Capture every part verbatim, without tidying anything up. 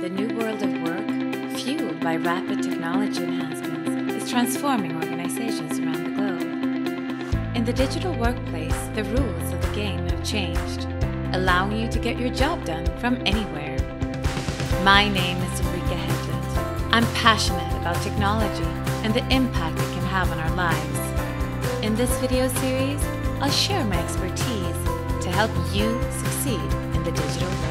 The new world of work, fueled by rapid technology enhancements, is transforming organizations around the globe. In the digital workplace, the rules of the game have changed, allowing you to get your job done from anywhere. My name is Ulrika Hedlund. I'm passionate about technology and the impact it can have on our lives. In this video series, I'll share my expertise to help you succeed in the digital workplace.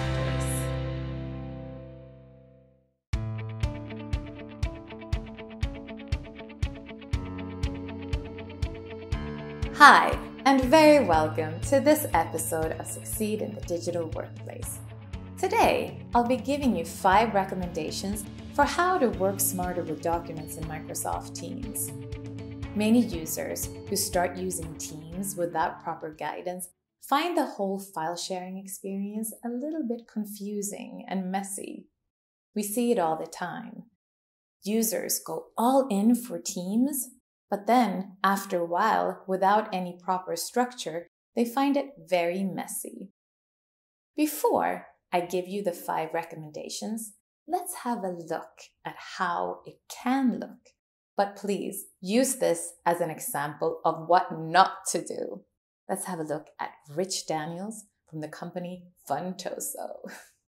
Hi, and very welcome to this episode of Succeed in the Digital Workplace. Today, I'll be giving you five recommendations for how to work smarter with documents in Microsoft Teams. Many users who start using Teams without proper guidance find the whole file sharing experience a little bit confusing and messy. We see it all the time. Users go all in for Teams, but then, after a while, without any proper structure, they find it very messy. Before I give you the five recommendations, let's have a look at how it can look. But please use this as an example of what not to do. Let's have a look at Rich Daniels from the company Funtozo.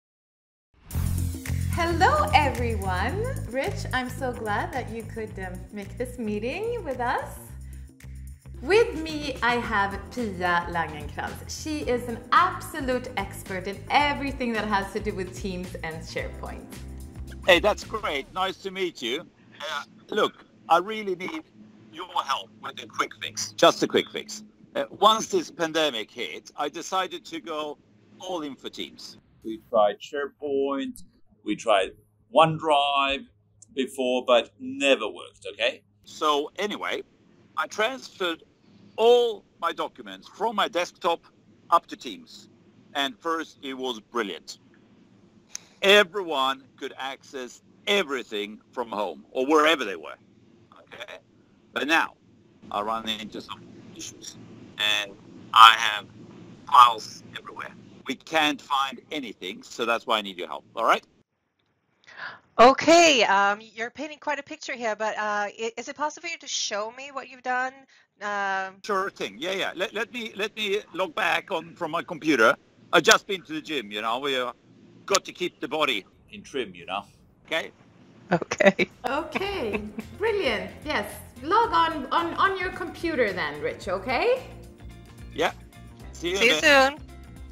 Hello everyone! Rich, I'm so glad that you could um, make this meeting with us. With me I have Pia Langenkrantz. She is an absolute expert in everything that has to do with Teams and SharePoint. Hey, that's great. Nice to meet you. Uh, look, I really need your help with a quick fix. Just a quick fix. Uh, once this pandemic hit, I decided to go all in for Teams. We tried SharePoint, we tried OneDrive before, but never worked, okay? So anyway, I transferred all my documents from my desktop up to Teams. And first, it was brilliant. Everyone could access everything from home or wherever they were. Okay? But now, I run into some issues. And I have files everywhere. We can't find anything, so that's why I need your help. All right? Okay, um, you're painting quite a picture here, but uh, is it possible for you to show me what you've done? Um, Sure thing. Yeah, yeah. Let, let me let me log back on from my computer. I just been to the gym. You know, we uh, got to keep the body In trim, you know? okay. okay. Okay, brilliant. Yes, log on, on on your computer then, Rich, okay? Yeah. See you, See you in a bit. soon.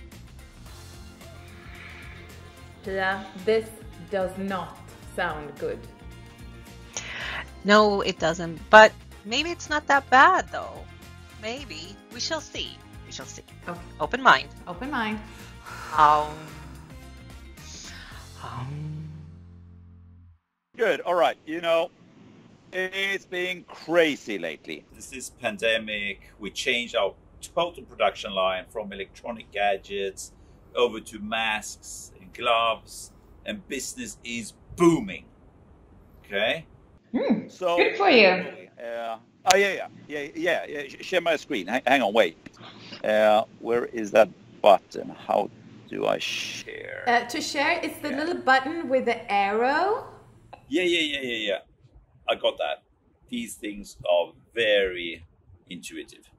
Pia, this does not sound good. No, it doesn't. But maybe it's not that bad, though. Maybe. We shall see. We shall see. Okay. Open mind. Open mind. Um, um. Good. All right. You know, it's been crazy lately. This is pandemic. We changed our total production line from electronic gadgets over to masks and gloves, and business is booming. Okay? Hmm. So Good for you. Uh, oh yeah, yeah, yeah, yeah. yeah. Share my screen. Hang, hang on, wait. Uh, where is that button? How do I share? Uh, to share, it's the Yeah. little button with the arrow. Yeah, yeah, yeah, yeah, yeah. I got that. These things are very intuitive.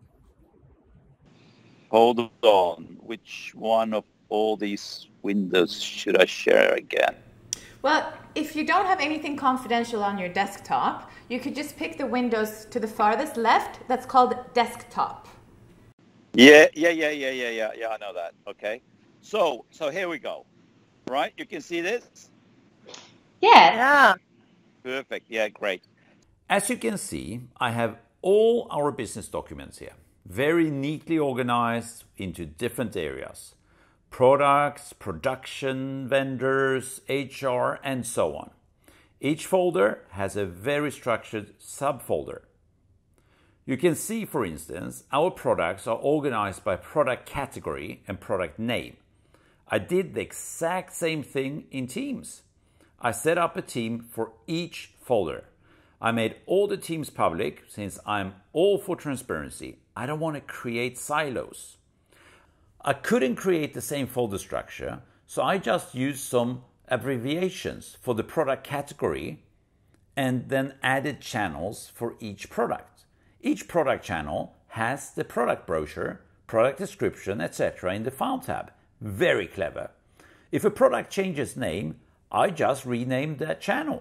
Hold on. Which one of all these windows should I share again? Well, if you don't have anything confidential on your desktop, you could just pick the windows to the farthest left. That's called desktop. Yeah, yeah, yeah, yeah, yeah, yeah, yeah. I know that. Okay. So, so here we go. Right? You can see this? Yes. Yeah. Perfect. Yeah, great. As you can see, I have all our business documents here, very neatly organized into different areas. Products, production, vendors, H R, and so on. Each folder has a very structured subfolder. You can see, for instance, our products are organized by product category and product name. I did the exact same thing in Teams. I set up a team for each folder. I made all the teams public since I'm all for transparency. I don't want to create silos. I couldn't create the same folder structure, so I just used some abbreviations for the product category and then added channels for each product. Each product channel has the product brochure, product description, et cetera in the File tab. Very clever. If a product changes name, I just rename that channel.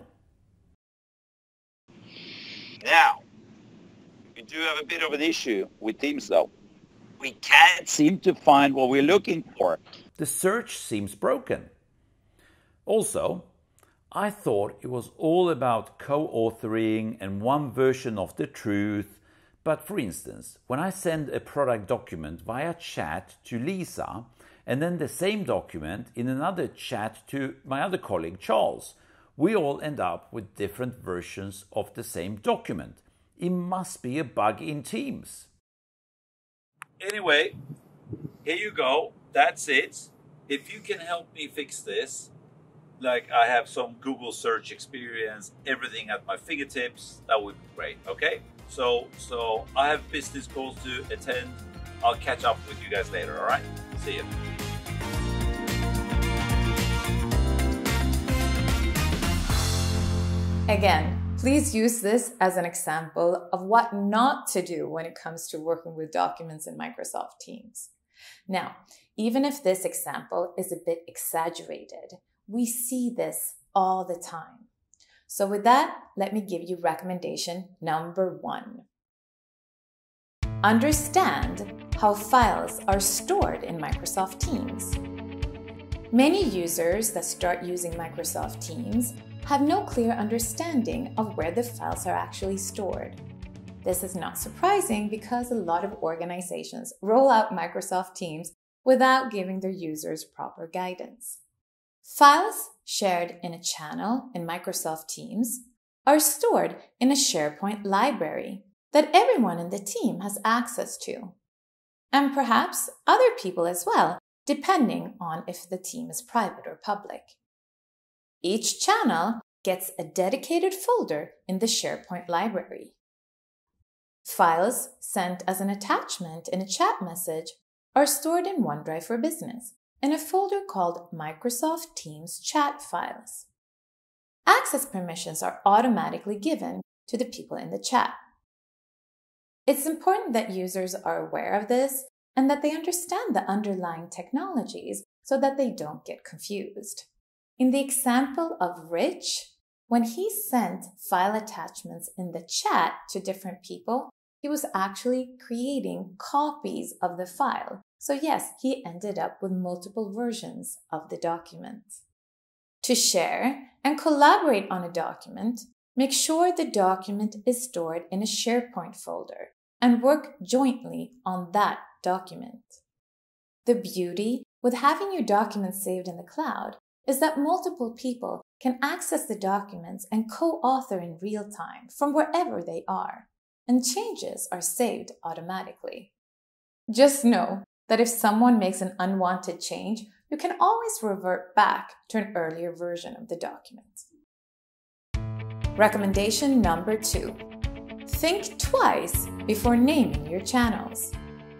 Now, we do have a bit of an issue with Teams though. We can't seem to find what we're looking for. The search seems broken. Also, I thought it was all about co-authoring and one version of the truth. But for instance, when I send a product document via chat to Lisa, and then the same document in another chat to my other colleague Charles, we all end up with different versions of the same document. It must be a bug in Teams. Anyway, here you go. That's it. If you can help me fix this, like I have some Google search experience, everything at my fingertips, that would be great. Okay? So, so I have business calls to attend. I'll catch up with you guys later. All right? See you. Again, please use this as an example of what not to do when it comes to working with documents in Microsoft Teams. Now, even if this example is a bit exaggerated, we see this all the time. So with that, let me give you recommendation number one. Understand how files are stored in Microsoft Teams. Many users that start using Microsoft Teams have no clear understanding of where the files are actually stored. This is not surprising because a lot of organizations roll out Microsoft Teams without giving their users proper guidance. Files shared in a channel in Microsoft Teams are stored in a SharePoint library that everyone in the team has access to, and perhaps other people as well, depending on if the team is private or public. Each channel gets a dedicated folder in the SharePoint library. Files sent as an attachment in a chat message are stored in OneDrive for Business in a folder called Microsoft Teams Chat Files. Access permissions are automatically given to the people in the chat. It's important that users are aware of this and that they understand the underlying technologies so that they don't get confused. In the example of Rich, when he sent file attachments in the chat to different people, he was actually creating copies of the file. So yes, he ended up with multiple versions of the document. To share and collaborate on a document, make sure the document is stored in a SharePoint folder and work jointly on that document. The beauty with having your documents saved in the cloud is that multiple people can access the documents and co-author in real time from wherever they are, and changes are saved automatically. Just know that if someone makes an unwanted change, you can always revert back to an earlier version of the document. Recommendation number two. Think twice before naming your channels.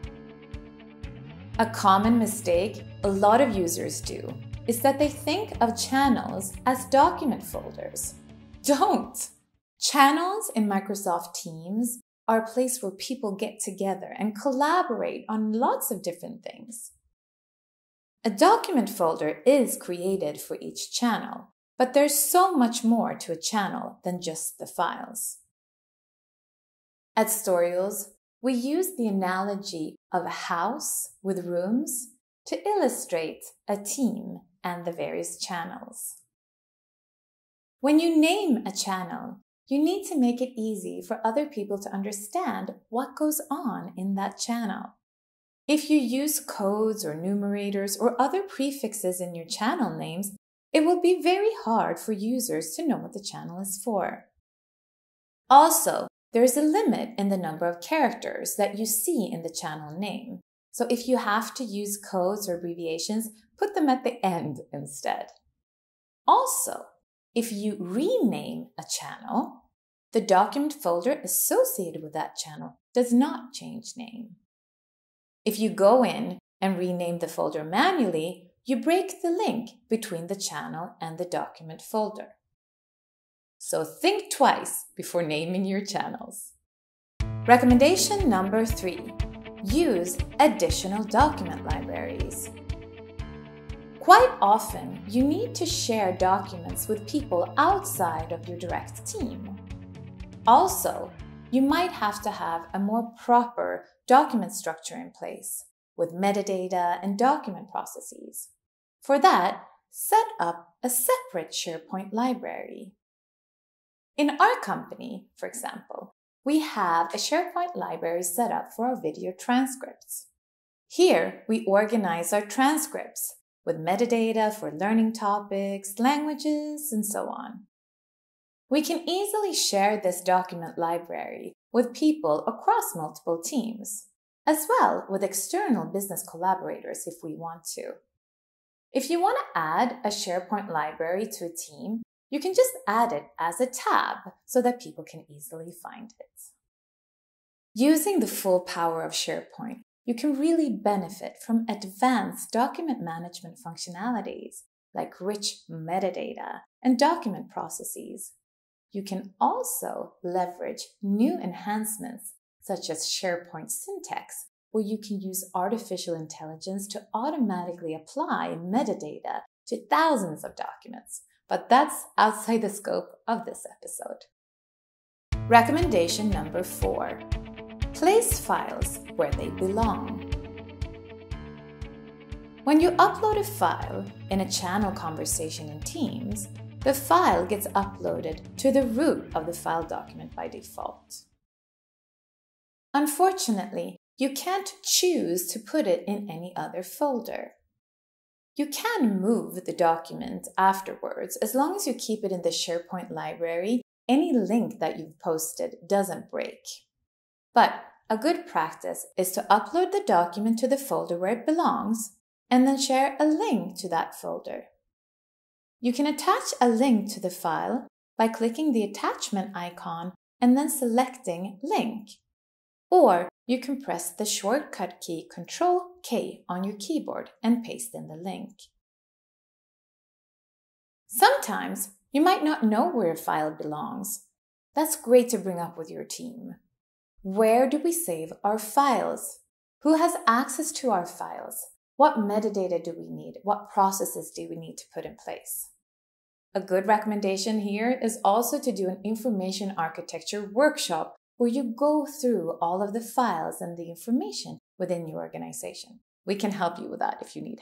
A common mistake a lot of users do is that they think of channels as document folders. Don't! Channels in Microsoft Teams are a place where people get together and collaborate on lots of different things. A document folder is created for each channel, but there's so much more to a channel than just the files. At Storyals, we use the analogy of a house with rooms to illustrate a team and the various channels. When you name a channel, you need to make it easy for other people to understand what goes on in that channel. If you use codes or numerators or other prefixes in your channel names, it will be very hard for users to know what the channel is for. Also, there is a limit in the number of characters that you see in the channel name. So if you have to use codes or abbreviations, put them at the end instead. Also, if you rename a channel, the document folder associated with that channel does not change name. If you go in and rename the folder manually, you break the link between the channel and the document folder. So think twice before naming your channels. Recommendation number three, use additional document libraries. Quite often, you need to share documents with people outside of your direct team. Also, you might have to have a more proper document structure in place with metadata and document processes. For that, set up a separate SharePoint library. In our company, for example, we have a SharePoint library set up for our video transcripts. Here, we organize our transcripts with metadata for learning topics, languages, and so on. We can easily share this document library with people across multiple teams, as well with external business collaborators if we want to. If you want to add a SharePoint library to a team, you can just add it as a tab so that people can easily find it. Using the full power of SharePoint, you can really benefit from advanced document management functionalities like rich metadata and document processes. You can also leverage new enhancements such as SharePoint syntax, where you can use artificial intelligence to automatically apply metadata to thousands of documents. But that's outside the scope of this episode. Recommendation number four, place files where they belong. When you upload a file in a channel conversation in Teams, the file gets uploaded to the root of the file document by default. Unfortunately, you can't choose to put it in any other folder. You can move the document afterwards as long as you keep it in the SharePoint library. Any link that you've posted doesn't break. But a good practice is to upload the document to the folder where it belongs and then share a link to that folder. You can attach a link to the file by clicking the attachment icon and then selecting Link. Or you can press the shortcut key control K on your keyboard and paste in the link. Sometimes you might not know where a file belongs. That's great to bring up with your team. Where do we save our files? Who has access to our files? What metadata do we need? What processes do we need to put in place? A good recommendation here is also to do an information architecture workshop where you go through all of the files and the information within your organization. We can help you with that if you need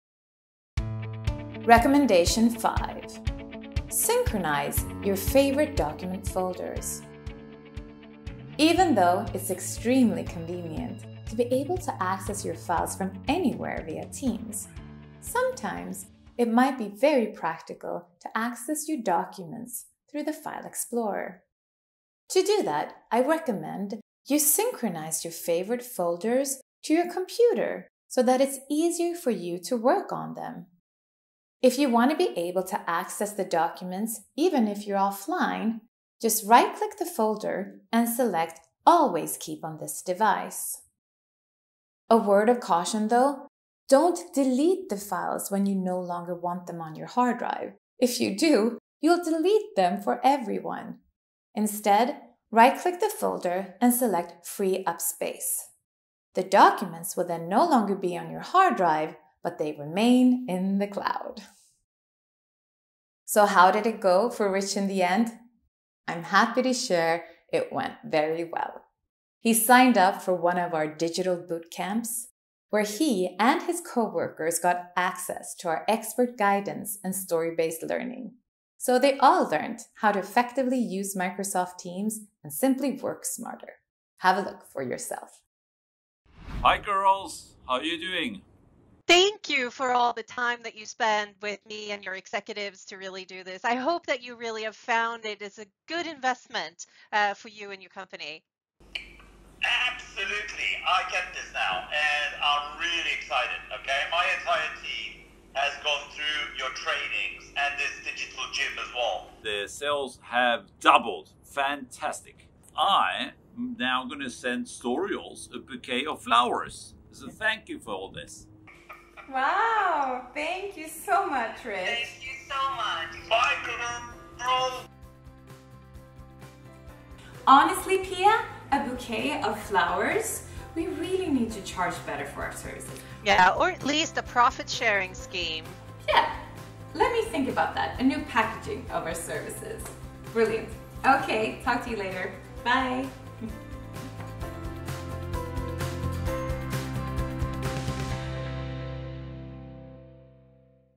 help. Recommendation five, synchronize your favorite document folders. Even though it's extremely convenient to be able to access your files from anywhere via Teams, sometimes it might be very practical to access your documents through the File Explorer. To do that, I recommend you synchronize your favorite folders to your computer so that it's easier for you to work on them. If you want to be able to access the documents even if you're offline, just right-click the folder and select Always Keep on this device. A word of caution though, don't delete the files when you no longer want them on your hard drive. If you do, you'll delete them for everyone. Instead, right-click the folder and select Free Up Space. The documents will then no longer be on your hard drive, but they remain in the cloud. So how did it go for Rich in the end? I'm happy to share it went very well. He signed up for one of our digital boot camps, where he and his co-workers got access to our expert guidance and story-based learning. So they all learned how to effectively use Microsoft Teams and simply work smarter. Have a look for yourself. Hi girls, how are you doing? Thank you for all the time that you spend with me and your executives to really do this. I hope that you really have found it is a good investment uh, for you and your company. Absolutely. I get this now and I'm really excited, okay? My entire team has gone through your trainings and this digital gym as well. The sales have doubled. Fantastic. I am now going to send Storyals a bouquet of flowers. So thank you for all this. Wow, thank you so much, Rich. Thank you so much. Bye, girl. Honestly, Pia, a bouquet of flowers, we really need to charge better for our services. Yeah, or at least a profit sharing scheme. Yeah, let me think about that. A new packaging of our services. Brilliant. Okay, talk to you later. Bye.